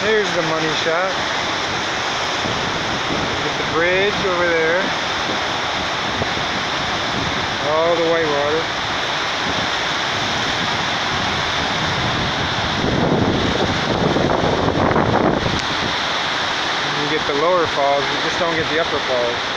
Here's the money shot. Get the bridge over there. All the white water. You get the lower falls, you just don't get the upper falls.